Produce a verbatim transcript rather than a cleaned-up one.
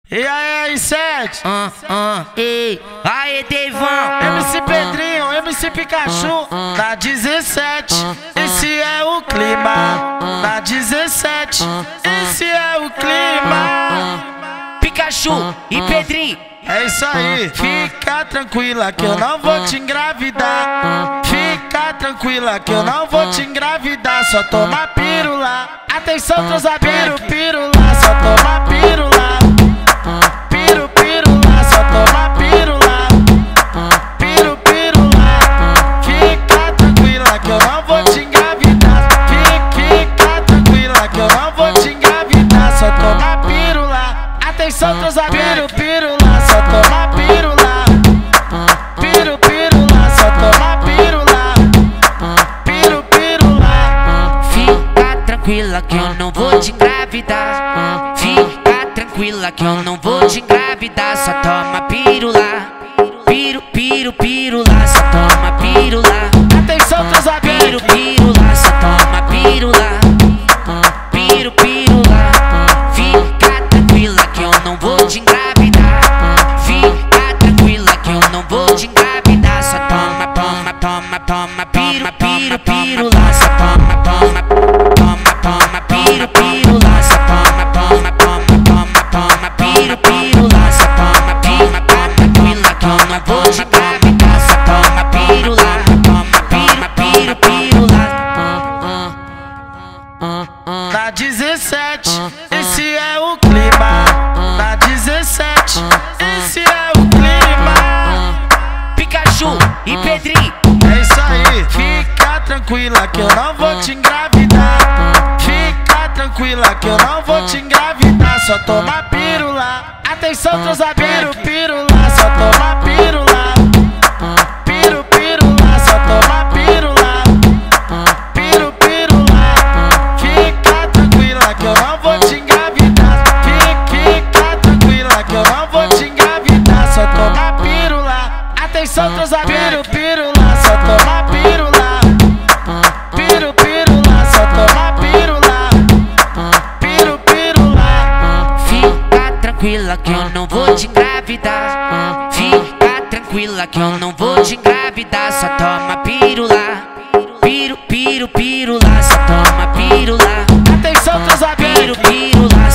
E aí, sete? Ah, ah, ei, aê, Deivão. M C Pedrinho, M C Pikachu, na dezessete. Esse é o clima, na dezessete. Esse é o clima. Pikachu e Pedrinho. É isso aí, fica tranquila que eu não vou te engravidar. Fica tranquila que eu não vou te engravidar. Só toma pílula. Atenção, trouxa, piru, pílula. Só toma pílula. Piru, pílula, só toma pílula. Piru, pílula. Fica tranquila que eu não vou te engravidar. Fica tranquila que eu não vou te engravidar. Só toma pílula. Atenção, trouxa, piru, pílula. Só toma pílula. Piru, pílula, só toma pílula. Piru, pílula. Fica tranquila que eu não vou te engravidar. Fica tranquila que eu não vou te engravidar. Só toma pílula. Piru, piru, pílula, só toma pílula. Atenção, trouxa, Piru, pílula, só toma pílula. Piru, pílula. Fica tranquila que eu não vou te engravidar. Fica tranquila que eu não vou te engravidar. Só toma, toma, toma, toma, toma, piru, pílula. Só toma, toma, toma, toma, piru, pílula. Só toma, toma, toma, toma, toma, piru, pílula. Só toma, toma, tranquila que eu não vou te engravidar. Só toma pílula, toma, toma, piru, pílula. na dezessete, esse é o clima. Na dezessete, esse é o clima. Pikachu e Pedrinho. É isso aí, fica tranquila que eu não vou te engravidar. Fica tranquila que eu não vou te engravidar. Só toma pílula. Atenção, trouxa, piru, pílula. Só toma pílula. Piru, pílula, só toma pílula. Piru, pílula. Fica tranquila que eu não vou te engravidar. Fica tranquila que eu não vou te engravidar. Só toma pílula. Atenção, trouxa, piru, pílula. Só toma pílula. Piru, pílula, só toma pílula. Piru, pílula. Fica tranquila que eu não vou te engravidar. Fica tranquila que eu não vou te engravidar. Só toma pílula. Piru, piru, pílula. Só toma pílula. Atenção, trouxa, Piru, pílula.